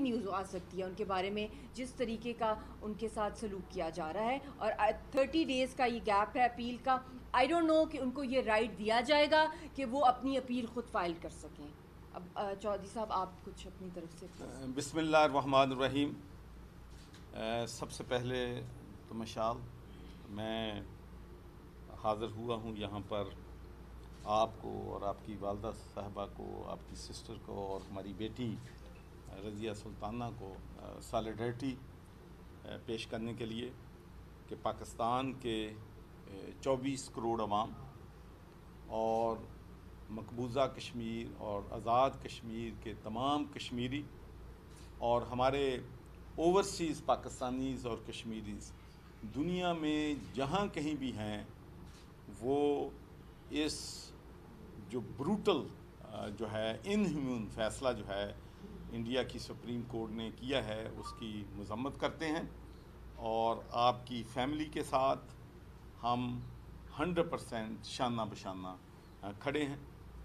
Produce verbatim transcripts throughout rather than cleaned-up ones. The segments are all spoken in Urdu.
نیوز آ سکتی ہے ان کے بارے میں جس طریقے کا ان کے ساتھ سلوک کیا جا رہا ہے. اور تھرٹی ڈیز کا یہ گیپ ہے اپیل کا. آئی ڈونٹ نو کہ ان کو یہ رائٹ دیا جائے گا کہ وہ اپنی اپیل خود فائل کر سکیں. اب چودھری صاحب آپ کچھ اپنی طرف سے. بسم اللہ الرحمن الرحیم. سب سے پہلے تو مشال میں حاضر ہوا ہوں یہاں پر آپ کو اور آپ کی والدہ صاحبہ کو، آپ کی سسٹر کو اور ہماری بیٹی رضیہ سلطانہ کو سالیڈرٹی پیش کرنے کے لیے کہ پاکستان کے چوبیس کروڑ عوام اور مقبوضہ کشمیر اور آزاد کشمیر کے تمام کشمیری اور ہمارے اوورسیز پاکستانیز اور کشمیریز دنیا میں جہاں کہیں بھی ہیں، وہ اس جو بروٹل جو ہے انہیومن فیصلہ جو ہے انڈیا کی سپریم کورٹ نے کیا ہے اس کی مذمت کرتے ہیں. اور آپ کی فیملی کے ساتھ ہم ہنڈریڈ پرسینٹ شانہ بشانہ کھڑے ہیں.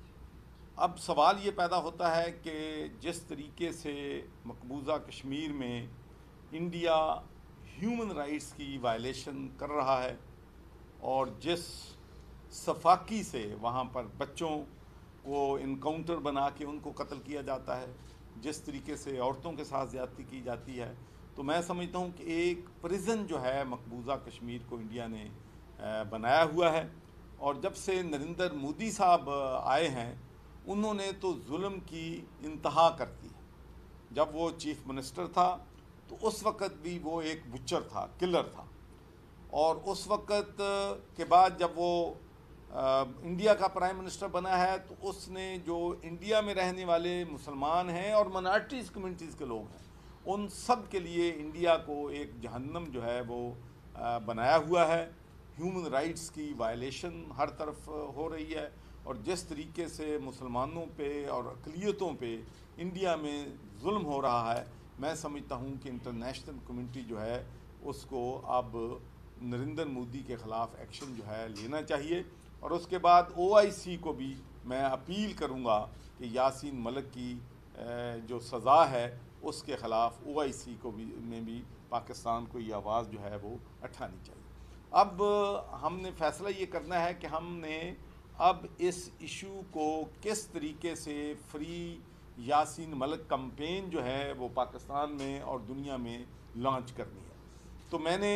اب سوال یہ پیدا ہوتا ہے کہ جس طریقے سے مقبوضہ کشمیر میں انڈیا ہیومن رائٹس کی وائلیشن کر رہا ہے اور جس صفاقی سے وہاں پر بچوں کو انکاؤنٹر بنا کے ان کو قتل کیا جاتا ہے، جس طریقے سے عورتوں کے ساتھ زیادتی کی جاتی ہے، تو میں سمجھتا ہوں کہ ایک پریزن جو ہے مقبوضہ کشمیر کو انڈیا نے بنایا ہوا ہے. اور جب سے نریندر مودی صاحب آئے ہیں انہوں نے تو ظلم کی انتہا کر دی. جب وہ چیف منسٹر تھا تو اس وقت بھی وہ ایک بچر تھا، کلر تھا. اور اس وقت کے بعد جب وہ انڈیا کا پرائم منسٹر بنا ہے تو اس نے جو انڈیا میں رہنے والے مسلمان ہیں اور منارٹیز کمیونٹیز کے لوگ ہیں ان سب کے لیے انڈیا کو ایک جہنم جو ہے وہ بنایا ہوا ہے. ہیومن رائٹس کی وائلیشن ہر طرف ہو رہی ہے اور جس طریقے سے مسلمانوں پہ اور اقلیتوں پہ انڈیا میں ظلم ہو رہا ہے، میں سمجھتا ہوں کہ انٹرنیشنل کمیونٹی جو ہے اس کو اب نریندر مودی کے خلاف ایکشن جو ہے لینا چاہیے. اور اس کے بعد او آئی سی کو بھی میں اپیل کروں گا کہ یاسین ملک کی جو سزا ہے اس کے خلاف او آئی سی کو بھی میں بھی پاکستان کو یہ آواز جو ہے وہ اٹھانی چاہیے. اب ہم نے فیصلہ یہ کرنا ہے کہ ہم نے اب اس ایشو کو کس طریقے سے فری یاسین ملک کمپین جو ہے وہ پاکستان میں اور دنیا میں لانچ کرنی ہے. تو میں نے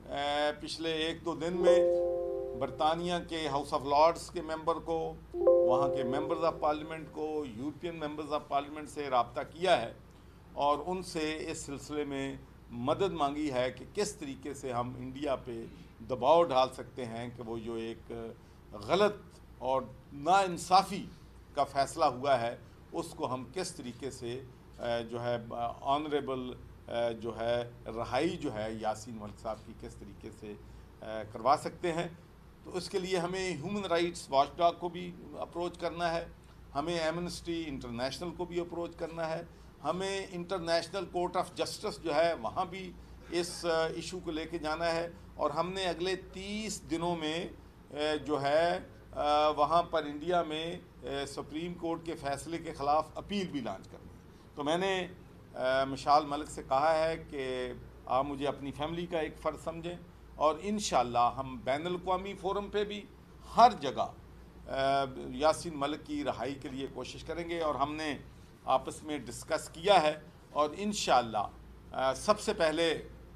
پچھلے ایک دو دن میں برطانیہ کے ہاؤس آف لارڈس کے ممبر کو، وہاں کے ممبرز آف پارلیمنٹ کو، یورپین ممبرز آف پارلیمنٹ سے رابطہ کیا ہے اور ان سے اس سلسلے میں مدد مانگی ہے کہ کس طریقے سے ہم انڈیا پہ دباؤ ڈال سکتے ہیں کہ وہ جو ایک غلط اور ناانصافی کا فیصلہ ہوا ہے اس کو ہم کس طریقے سے جو ہے آنریبل جو ہے رہائی جو ہے یاسین ملک صاحب کی کس طریقے سے کروا سکتے ہیں. تو اس کے لیے ہمیں ہیومن رائٹس واچ ڈاگ کو بھی اپروچ کرنا ہے، ہمیں ایمنسٹی انٹرنیشنل کو بھی اپروچ کرنا ہے، ہمیں انٹرنیشنل کورٹ آف جسٹس جو ہے وہاں بھی اس ایشو کو لے کے جانا ہے. اور ہم نے اگلے تیس دنوں میں جو ہے وہاں پر انڈیا میں سپریم کورٹ کے فیصلے کے خلاف اپیل بھی لانچ کرنی ہے. تو میں نے مشال ملک سے کہا ہے کہ آپ مجھے اپنی فیملی کا ایک فرد سمجھیں اور انشاءاللہ ہم بین الاقوامی فورم پہ بھی ہر جگہ یاسین ملک کی رہائی کے لیے کوشش کریں گے. اور ہم نے آپس میں ڈسکس کیا ہے اور انشاءاللہ سب سے پہلے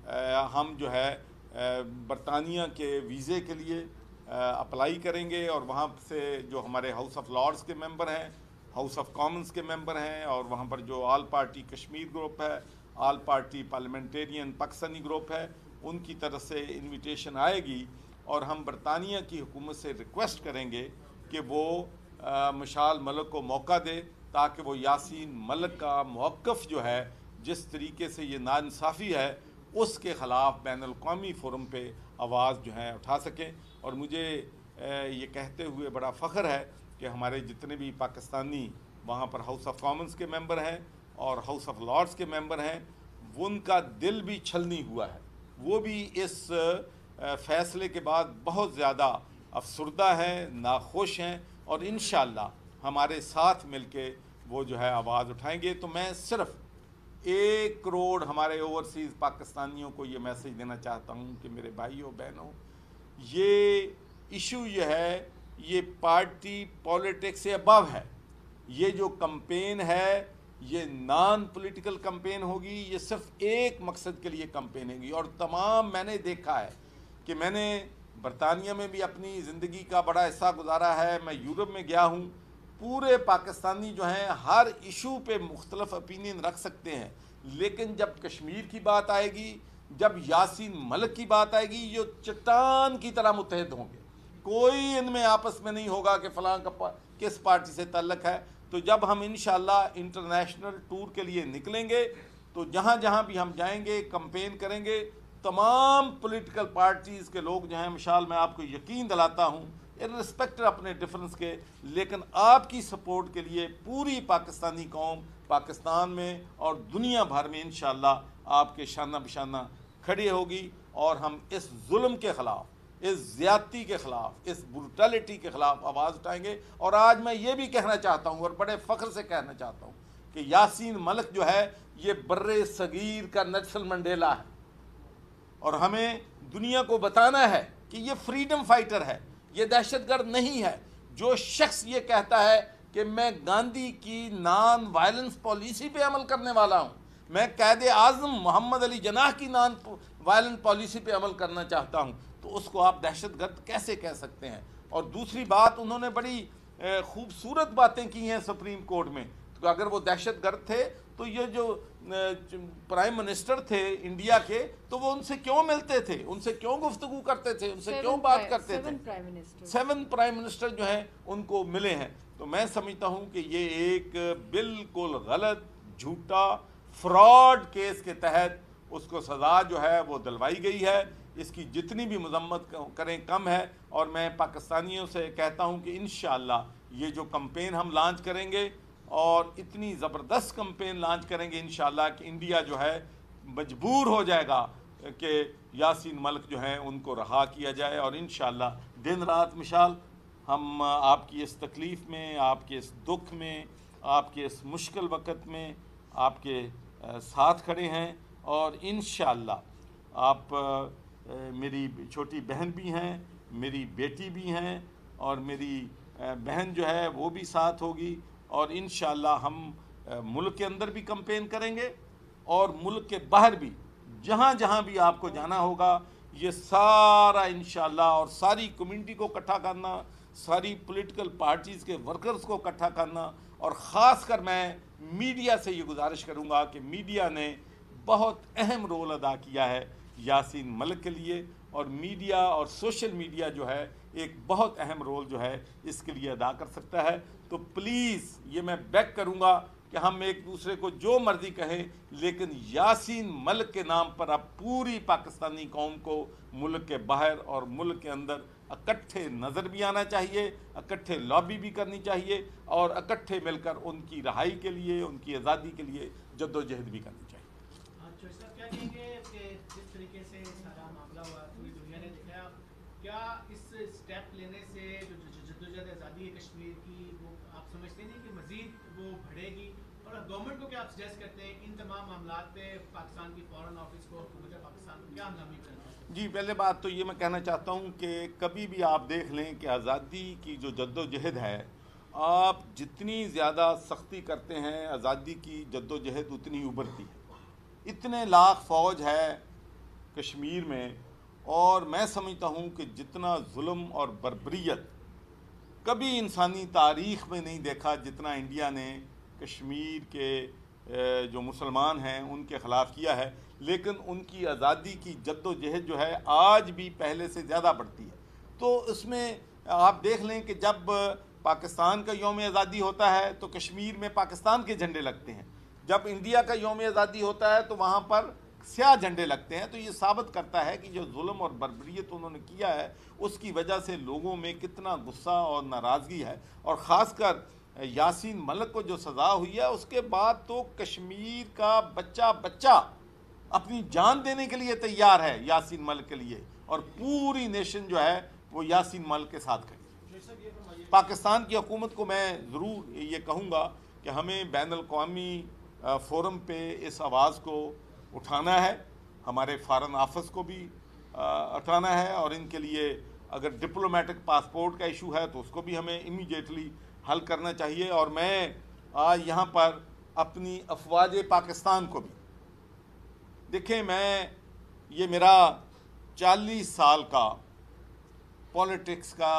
ہم جو ہے برطانیہ کے ویزے کے لیے اپلائی کریں گے اور وہاں سے جو ہمارے ہاؤس آف لارڈس کے ممبر ہیں، ہاؤس آف کامنز کے ممبر ہیں اور وہاں پر جو آل پارٹی کشمیر گروپ ہے، all party parliamentarian Pakistani group ہے، ان کی طرف سے انویٹیشن آئے گی اور ہم برطانیہ کی حکومت سے ریکویسٹ کریں گے کہ وہ مشال ملک کو موقع دے تاکہ وہ یاسین ملک کا موقف جو ہے جس طریقے سے یہ ناانصافی ہے اس کے خلاف بین الاقوامی فورم پہ آواز جو ہے اٹھا سکیں. اور مجھے یہ کہتے ہوئے بڑا فخر ہے کہ ہمارے جتنے بھی پاکستانی وہاں پر ہاؤس آف کامنز کے ممبر ہیں اور ہاؤس آف لارڈس کے ممبر ہیں وہ ان کا دل بھی چھلنی ہوا ہے، وہ بھی اس فیصلے کے بعد بہت زیادہ افسردہ ہیں، ناخوش ہیں اور انشاءاللہ ہمارے ساتھ مل کے وہ جو ہے آواز اٹھائیں گے. تو میں صرف ایک کروڑ ہمارے اوورسیز پاکستانیوں کو یہ میسج دینا چاہتا ہوں کہ میرے بھائیوں بہنوں، یہ ایشو یہ ہے، یہ پارٹی پولیٹکس سے ابو ہے. یہ جو کمپین ہے یہ نان پولیٹیکل کمپین ہوگی، یہ صرف ایک مقصد کے لیے کمپین ہوگی. اور تمام میں نے دیکھا ہے کہ میں نے برطانیہ میں بھی اپنی زندگی کا بڑا حصہ گزارا ہے، میں یورپ میں گیا ہوں. پورے پاکستانی جو ہیں ہر ایشو پہ مختلف اپینین رکھ سکتے ہیں، لیکن جب کشمیر کی بات آئے گی، جب یاسین ملک کی بات آئے گی، یہ چٹان کی طرح متحد ہوں گے. کوئی ان میں آپس میں نہیں ہوگا کہ فلاں کا کس پارٹی سے تعلق ہے. تو جب ہم انشاءاللہ انٹرنیشنل ٹور کے لیے نکلیں گے تو جہاں جہاں بھی ہم جائیں گے کمپین کریں گے، تمام پولیٹیکل پارٹیز کے لوگ جو ہیں مشال میں آپ کو یقین دلاتا ہوں ارسپیکٹو اپنے ڈفرنس کے، لیکن آپ کی سپورٹ کے لیے پوری پاکستانی قوم پاکستان میں اور دنیا بھر میں انشاءاللہ آپ کے شانہ بشانہ کھڑی ہوگی، اور ہم اس ظلم کے خلاف، اس زیادتی کے خلاف، اس بروٹیلٹی کے خلاف آواز اٹھائیں گے. اور آج میں یہ بھی کہنا چاہتا ہوں اور بڑے فخر سے کہنا چاہتا ہوں کہ یاسین ملک جو ہے یہ بر صغیر کا نیلسن منڈیلا ہے، اور ہمیں دنیا کو بتانا ہے کہ یہ فریڈم فائٹر ہے، یہ دہشت گرد نہیں ہے. جو شخص یہ کہتا ہے کہ میں گاندھی کی نان وائلنس پالیسی پہ عمل کرنے والا ہوں، میں قائد اعظم محمد علی جناح کی نان وائلنٹ پالیسی پہ عمل کرنا چاہتا ہوں، تو اس کو آپ دہشت گرد کیسے کہہ سکتے ہیں؟ اور دوسری بات، انہوں نے بڑی خوبصورت باتیں کی ہیں سپریم کورٹ میں. تو اگر وہ دہشت گرد تھے تو یہ جو پرائم منسٹر تھے انڈیا کے، تو وہ ان سے کیوں ملتے تھے، ان سے کیوں گفتگو کرتے تھے، ان سے کیوں بات کرتے تھے؟ سیون پرائم منسٹر جو ہیں ان کو ملے ہیں. تو میں سمجھتا ہوں کہ یہ ایک بالکل غلط، جھوٹا، فراڈ کیس کے تحت اس کو سزا جو ہے وہ دلوائی گئی ہے. اس کی جتنی بھی مذمت کریں کم ہے. اور میں پاکستانیوں سے کہتا ہوں کہ انشاءاللہ یہ جو کمپین ہم لانچ کریں گے، اور اتنی زبردست کمپین لانچ کریں گے انشاءاللہ کہ انڈیا جو ہے مجبور ہو جائے گا کہ یاسین ملک جو ہیں ان کو رہا کیا جائے. اور انشاءاللہ دن رات مشال ہم آپ کی اس تکلیف میں، آپ کے اس دکھ میں، آپ کے اس مشکل وقت میں آپ کے ساتھ کھڑے ہیں. اور انشاءاللہ آپ میری چھوٹی بہن بھی ہیں، میری بیٹی بھی ہیں، اور میری بہن جو ہے وہ بھی ساتھ ہوگی. اور انشاءاللہ ہم ملک کے اندر بھی کمپین کریں گے اور ملک کے باہر بھی، جہاں جہاں بھی آپ کو جانا ہوگا. یہ سارا انشاءاللہ، اور ساری کمیونٹی کو اکٹھا کرنا، ساری پولیٹیکل پارٹیز کے ورکرز کو اکٹھا کرنا. اور خاص کر میں میڈیا سے یہ گزارش کروں گا کہ میڈیا نے بہت اہم رول ادا کیا ہے یاسین ملک کے لیے، اور میڈیا اور سوشل میڈیا جو ہے ایک بہت اہم رول جو ہے اس کے لیے ادا کر سکتا ہے. تو پلیز یہ میں بیک کروں گا کہ ہم ایک دوسرے کو جو مرضی کہیں، لیکن یاسین ملک کے نام پر اب پوری پاکستانی قوم کو ملک کے باہر اور ملک کے اندر اکٹھے نظر بھی آنا چاہیے، اکٹھے لابی بھی کرنی چاہیے، اور اکٹھے مل کر ان کی رہائی کے لیے، ان کی آزادی کے لیے جد و جہد بھی کرنی چاہیے. کیا کہیں گے کہ جس طریقے سے سارا معاملہ ہوا پوری دنیا نے دکھایا، کیا اس اسٹیپ لینے سے جو جدوجہد آزادی ہے کشمیر کی، وہ آپ سمجھتے نہیں کہ مزید وہ بڑھے گی؟ اور گورنمنٹ کو کیا آپ سجیسٹ کرتے ہیں ان تمام معاملات پہ پاکستان کی فارن آفس کو، حکومت پاکستان کو کیا ہنگامی کرنا ہے؟ جی، پہلے بات تو یہ میں کہنا چاہتا ہوں کہ کبھی بھی آپ دیکھ لیں کہ آزادی کی جو جد و جہد ہے، آپ جتنی زیادہ سختی کرتے ہیں آزادی کی جد و جہد اتنی ابھرتی ہے. اتنے لاکھ فوج ہے کشمیر میں، اور میں سمجھتا ہوں کہ جتنا ظلم اور بربریت کبھی انسانی تاریخ میں نہیں دیکھا جتنا انڈیا نے کشمیر کے جو مسلمان ہیں ان کے خلاف کیا ہے. لیکن ان کی آزادی کی جد و جہد جو ہے آج بھی پہلے سے زیادہ بڑھتی ہے. تو اس میں آپ دیکھ لیں کہ جب پاکستان کا یوم آزادی ہوتا ہے تو کشمیر میں پاکستان کے جھنڈے لگتے ہیں، جب انڈیا کا یوم آزادی ہوتا ہے تو وہاں پر سیاہ جھنڈے لگتے ہیں. تو یہ ثابت کرتا ہے کہ جو ظلم اور بربریت انہوں نے کیا ہے اس کی وجہ سے لوگوں میں کتنا غصہ اور ناراضگی ہے. اور خاص کر یاسین ملک کو جو سزا ہوئی ہے اس کے بعد تو کشمیر کا بچہ بچہ اپنی جان دینے کے لیے تیار ہے یاسین ملک کے لیے، اور پوری نیشن جو ہے وہ یاسین ملک کے ساتھ کھڑی ہے. پاکستان کی حکومت کو میں ضرور یہ کہوں گا کہ ہمیں بین الاقوامی فورم پہ اس آواز کو اٹھانا ہے، ہمارے فارن آفس کو بھی اٹھانا ہے، اور ان کے لیے اگر ڈپلومیٹک پاسپورٹ کا ایشو ہے تو اس کو بھی ہمیں امیڈیٹلی حل کرنا چاہیے۔ اور میں آج یہاں پر اپنی افواج پاکستان کو بھی، دیکھیں میں یہ میرا چالیس سال کا پولیٹکس کا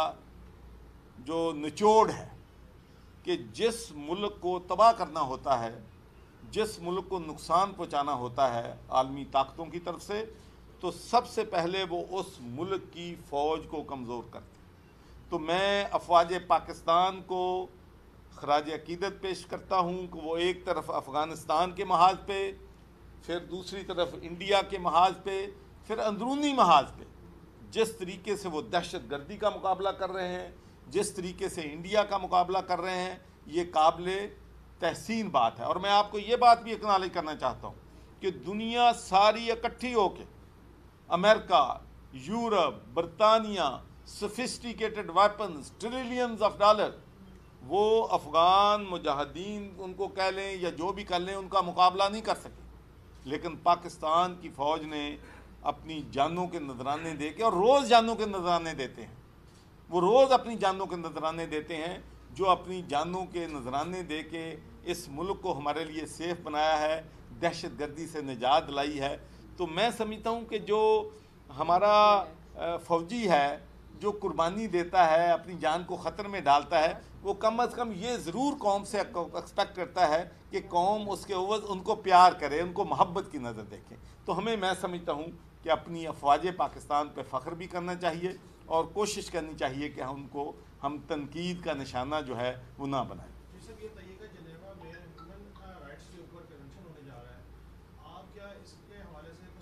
جو نچوڑ ہے کہ جس ملک کو تباہ کرنا ہوتا ہے، جس ملک کو نقصان پہنچانا ہوتا ہے عالمی طاقتوں کی طرف سے، تو سب سے پہلے وہ اس ملک کی فوج کو کمزور کرتے ہیں۔ تو میں افواج پاکستان کو خراج عقیدت پیش کرتا ہوں کہ وہ ایک طرف افغانستان کے محاذ پہ، پھر دوسری طرف انڈیا کے محاذ پہ، پھر اندرونی محاذ پہ جس طریقے سے وہ دہشت گردی کا مقابلہ کر رہے ہیں، جس طریقے سے انڈیا کا مقابلہ کر رہے ہیں، یہ قابل تحسین بات ہے۔ اور میں آپ کو یہ بات بھی اکنالج کرنا چاہتا ہوں کہ دنیا ساری اکٹھی ہو کے، امریکہ، یورپ، برطانیہ، sophisticated weapons, trillions of dollar, وہ افغان مجاہدین ان کو کہہ لیں یا جو بھی کہہ لیں، ان کا مقابلہ نہیں کر سکے، لیکن پاکستان کی فوج نے اپنی جانوں کے نذرانے دے کے، اور روز جانوں کے نذرانے دیتے ہیں، وہ روز اپنی جانوں کے نذرانے دیتے ہیں، جو اپنی جانوں کے نذرانے دے کے اس ملک کو ہمارے لیے سیف بنایا ہے، دہشت گردی سے نجات دلائی ہے۔ تو میں سمجھتا ہوں کہ جو ہمارا فوجی ہے، جو قربانی دیتا ہے، اپنی جان کو خطر میں ڈالتا ہے، وہ کم از کم یہ ضرور قوم سے ایکسپیکٹ کرتا ہے کہ قوم اس کے عوض ان کو پیار کرے، ان کو محبت کی نظر دیکھے۔ تو ہمیں، میں سمجھتا ہوں کہ اپنی افواج پاکستان پہ فخر بھی کرنا چاہیے، اور کوشش کرنی چاہیے کہ ہم کو ہم تنقید کا نشانہ جو ہے وہ نہ بنائیں۔ سب یہ بتائیے کہ جنیوا میں ہیومن رائٹس کے اوپر کنونشن ہونے جا رہا ہے، آپ کیا اس کے حوالے سے